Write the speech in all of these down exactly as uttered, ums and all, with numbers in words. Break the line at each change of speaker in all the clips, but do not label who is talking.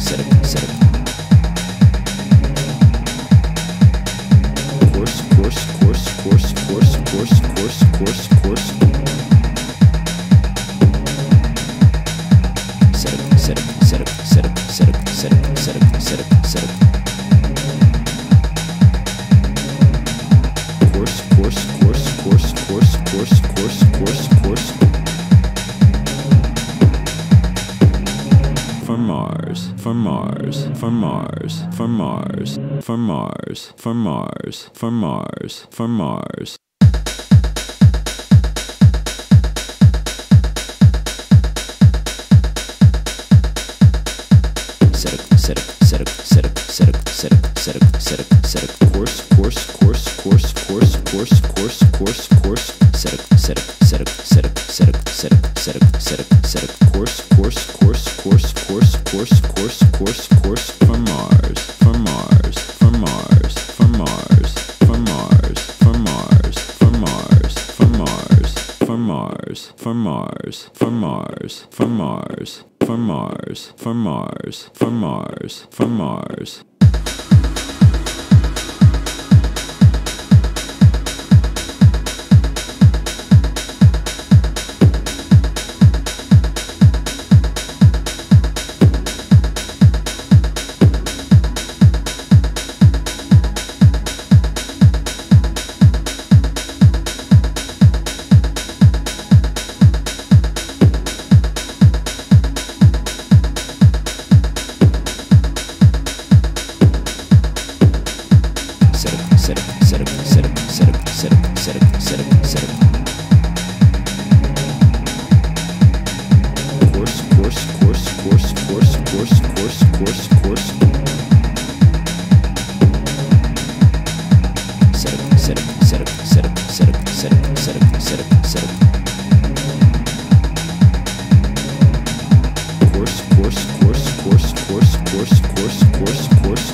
set up, set up. Course, course, course, course, course, course, course, course, course. Set up, set up, set up, set up, set up, set up, set up, set up, set up. Course, course, course, course, course, course, course, course, course. From Mars, from Mars, from Mars, from Mars, from Mars, from Mars, from Mars, from Mars. Set up, set up, set up, set up, set up, set up, set up, set up, set up. Course, course, course, course, course, course, course, course, course. Set up, set up, set up, set up, set up, set up, set up, set up, set up. Course, course, course, course, course, course, course, course, course. From Mars, from Mars, from Mars, from Mars, from Mars, from Mars, from Mars, from Mars, from Mars, from Mars, from Mars, from Mars, from Mars, from Mars, from Mars, from Mars. Set up, set up, set up, set up, set up, set up, set up, set up. Course, course, course, course, course, course, course, course, course. Set up, set up, set up, set up, set up, set up, set up, set up, set up. Course, course, course, course, course, course, course, course, course.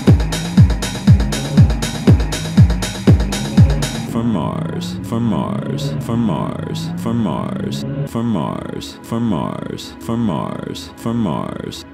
From Mars, from Mars, from Mars, from Mars, from Mars, from Mars, from Mars, from Mars.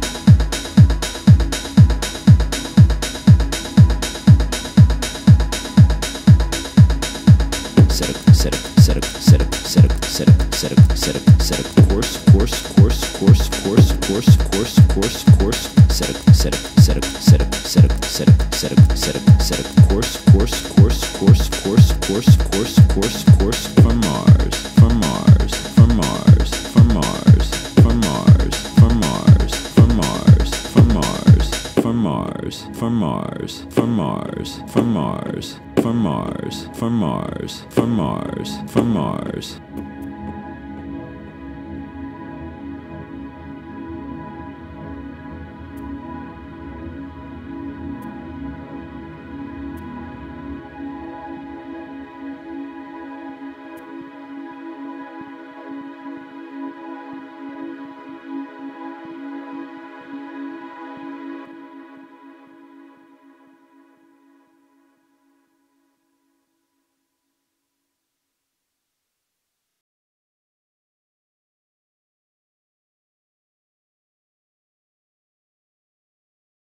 Set up, set up, set up, set up, set up, set up, set up, set up, set up. Course, course, course, course, course, course, course, course, course. Set up, set up, set up, set up, set up, set up, set up, set up, set up. Course, course, course, course, course, course, course, course, course. From Mars, from Mars, from Mars, from Mars, from Mars, from Mars, from Mars, from Mars, from Mars, from Mars, from Mars, from Mars, from Mars, from Mars, from Mars, from Mars.